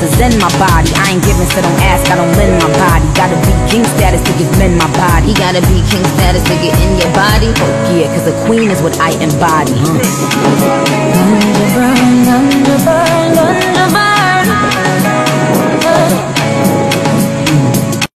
to zen my body. I ain't giving, so don't ask, I don't lend my body. Gotta be king status to give men my body. Gotta be king status to get in your body. Yeah, cause a queen is what I embody. Underground, underground.